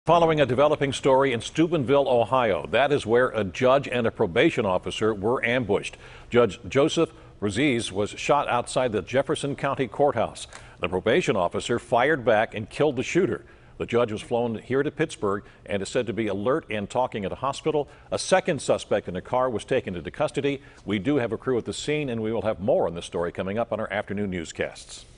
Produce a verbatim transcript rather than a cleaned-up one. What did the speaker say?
Following a developing story in Steubenville, Ohio, that is where a judge and a probation officer were ambushed. Judge Joseph Raziz was shot outside the Jefferson County Courthouse. The probation officer fired back and killed the shooter. The judge was flown here to Pittsburgh and is said to be alert and talking at a hospital. A second suspect in a car was taken into custody. We do have a crew at the scene, and we will have more on this story coming up on our afternoon newscasts.